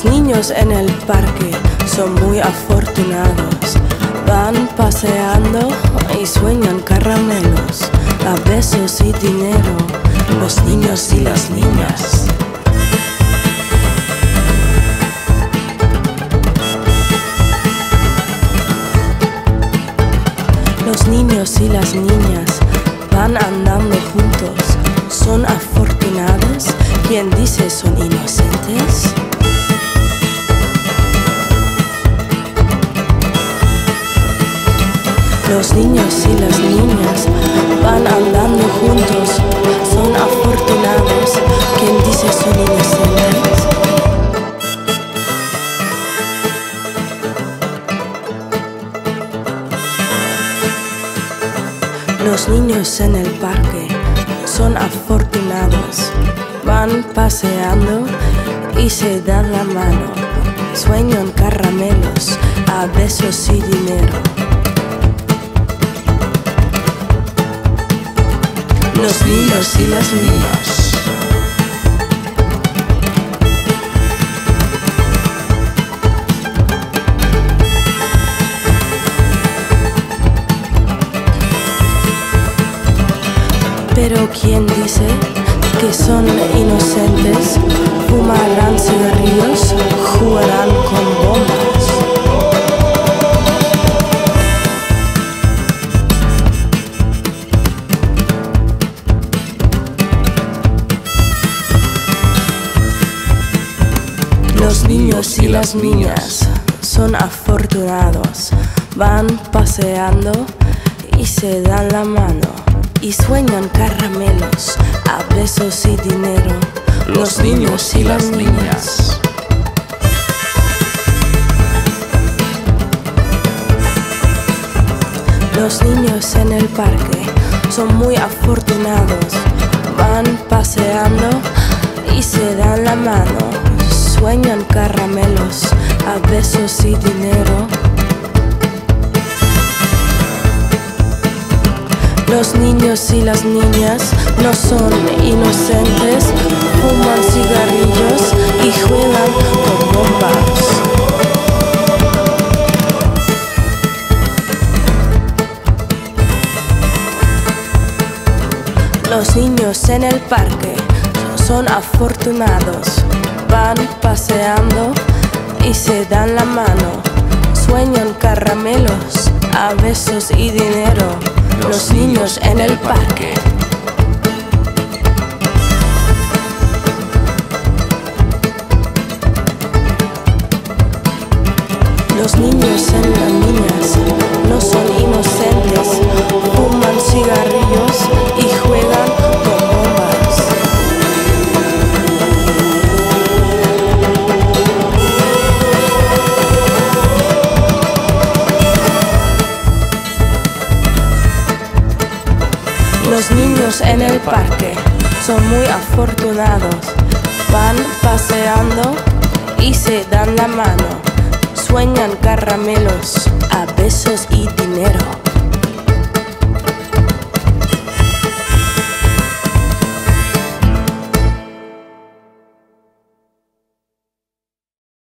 niños en el parque son muy afortunados. Van paseando y sueñan caramelos, a besos y dinero, los niños y las niñas. Los niños y las niñas van andando juntos, son afortunados. ¿Quién dice son inocentes? Los niños y las niñas van andando juntos, son afortunados. ¿Quién dice son inocentes? Los niños en el parque son afortunados. Van paseando y se dan la mano. Sueñan caramelos, a besos y dinero. Los niños y las niñas. Pero ¿quién dice que son inocentes? Fumarán cigarrillos, jugarán con bombas. Los niños y las niñas son afortunados. Van paseando y se dan la mano. Y sueñan caramelos, a besos y dinero. Los niños y las niñas. Los niños en el parque son muy afortunados. Van paseando y se dan la mano. Sueñan caramelos, a besos y dinero. Los niños y las niñas no son inocentes, fuman cigarrillos y juegan con bombas. Los niños en el parque son afortunados. Van paseando y se dan la mano. Sueñan caramelos, a besos y dinero. Los niños en el parque. Los niños y las niñas no son inocentes, fuman cigarrillos y juegan con bombas. Los niños en el parque son muy afortunados. Van paseando y se dan la mano. Sueñan caramelos, a besos y dinero.